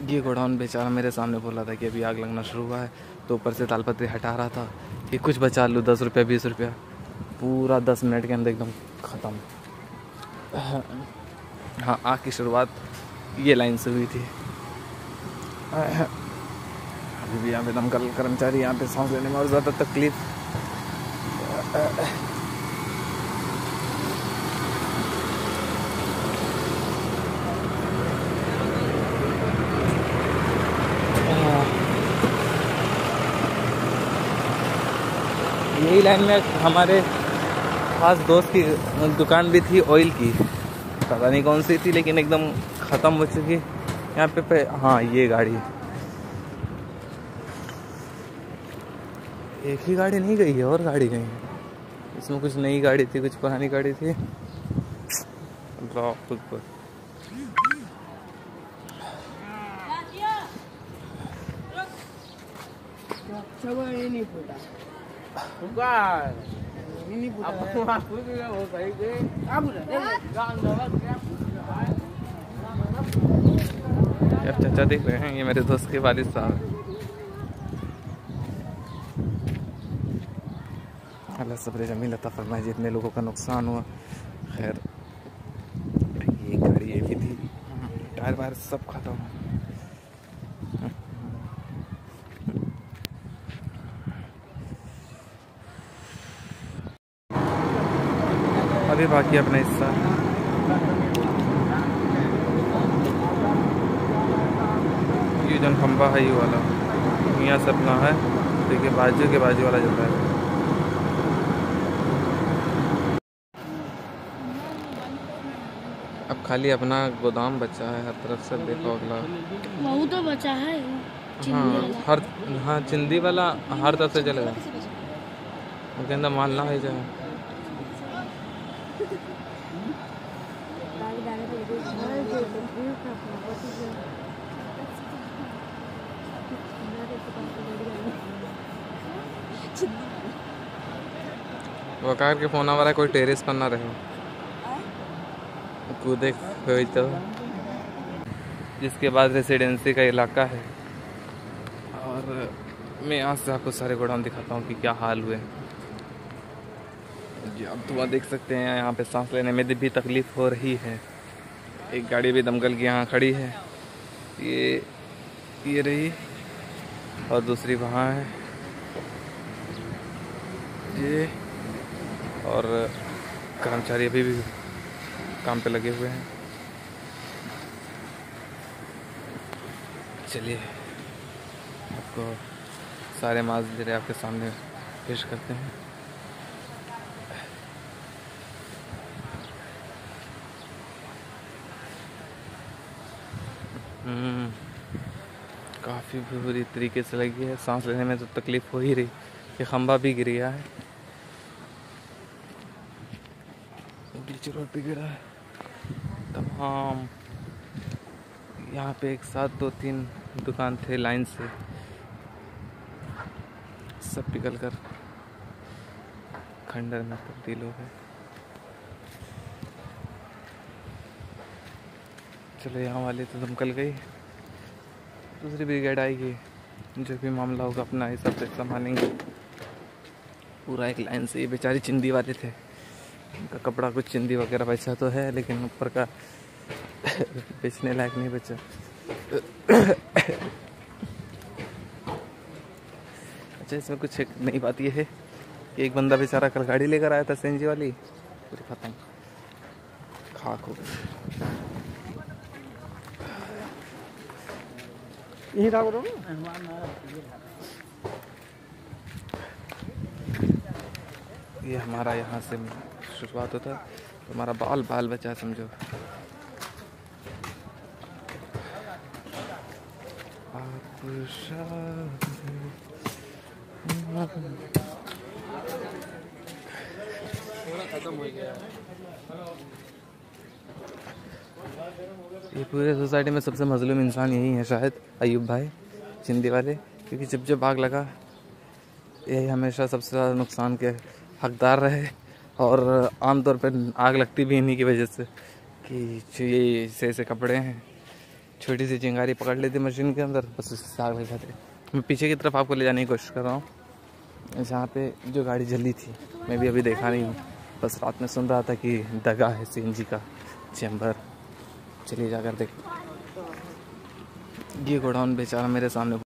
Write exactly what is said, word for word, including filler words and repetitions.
ये गोडाउन बेचारा मेरे सामने बोल रहा था कि अभी आग लगना शुरू हुआ है, तो ऊपर से तालपत्री हटा रहा था कि कुछ बचा लूँ, दस रुपया बीस रुपया। पूरा दस मिनट के अंदर एकदम ख़त्म। हाँ, आग की शुरुआत ये लाइन से हुई थी। अभी भी यहाँ पे दमकल कर्मचारी यहाँ पे सांस लेने में और ज़्यादा तकलीफ। यही लाइन में हमारे खास दोस्त की दुकान भी थी ऑयल की, पता नहीं कौन सी थी, लेकिन एकदम ख़त्म हो चुकी यहाँ पे, पे हाँ ये गाड़ी, एक ही गाड़ी नहीं गई है और गाड़ी गई है। इसमें कुछ नई गाड़ी थी, कुछ पुरानी गाड़ी थी। अब चाचा देख रहे हैं, ये मेरे दोस्त के वालिद साहब। अल्लाह सब्र जमील अता फरमाए, जितने लोगों का नुकसान हुआ। खैर ये गाड़ी ये भी थी, टायर वायर सब खत्म। अभी बाकी अपना हिस्सा ये जन खंबा है, ये वाला यहाँ से अपना है। देखिए बाजू के बाजू वाला चल रहा है। अब खाली अपना गोदाम बचा है, हर तरफ से देखो अगला वो तो बचा है। हाँ हर हाँ चिंदी वाला हर तरफ से चलेगा, उसके अंदर माल ना है जाए। वकार के फोन आ रहा है, कोई टेरेस पर ना रहे कूदे खोई तो। जिसके बाद रेसिडेंसी का इलाका है, और मैं यहाँ से आपको सारे गोडाउन दिखाता हूँ कि क्या हाल हुए। जी आप धुआं देख सकते हैं, यहाँ पे सांस लेने में भी तकलीफ़ हो रही है। एक गाड़ी भी दमकल की यहाँ खड़ी है, ये ये रही, और दूसरी वहाँ है ये, और कर्मचारी अभी भी काम पे लगे हुए हैं। चलिए आपको सारे माजरे आपके सामने पेश करते हैं। हम्म काफ़ी बुरी तरीके से लगी है, सांस लेने में तो तकलीफ़ हो ही रही। ये खंबा भी गिर गया है, बीच रोड पे गिरा है तमाम। यहाँ पे एक साथ दो तीन दुकान थे लाइन से, सब पिघल कर खंडर में तब्दील हो गए। चलो यहाँ वाले तो दमकल गई, दूसरी ब्रिगेड आएगी, जो भी मामला होगा अपना हिसाब से संभालेंगे। पूरा एक लाइन से। ये बेचारी चिंदी वाले थे, उनका कपड़ा कुछ चिंदी वगैरह बचा तो है, लेकिन ऊपर का बेचने लायक नहीं बचा। अच्छा इसमें कुछ एक नई बात ये है कि एक बंदा बेचारा कल गाड़ी लेकर आया था सीएनजी वाली, पूरी खत्म, खाक हो गई। यही था बोलो। ये हमारा यहाँ से शुरुआत होता है, तो हमारा बाल बाल बचा समझो। खत्म हो गया। ये पूरे सोसाइटी में सबसे मजलूम इंसान यही है शायद, अयूब भाई चिंदी वाले, क्योंकि जब जब आग लगा यही हमेशा सबसे ज़्यादा नुकसान के हकदार रहे। और आमतौर पर आग लगती भी इन्हीं की वजह से कि ये ऐसे ऐसे कपड़े हैं, छोटी सी चिंगारी पकड़ लेती मशीन के अंदर, बस उससे साग लग जाते। मैं पीछे की तरफ आपको ले जाने की कोशिश कर रहा हूँ, जहाँ पे जो गाड़ी जली थी। मैं भी अभी देखा नहीं हूँ, बस रात में सुन रहा था कि दगा है सीएनजी का चैम्बर। चलिए जाकर देख। ये गोडाउन बेचारा मेरे सामने